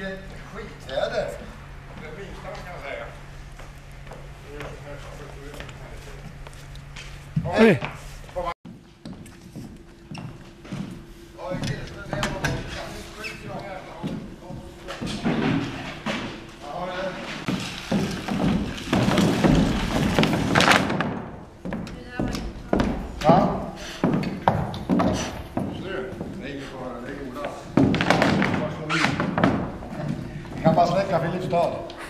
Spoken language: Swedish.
Vilket skithäder. Det minsta man kan säga. Hej! Ja. Vi kan bara släcka Filipstad.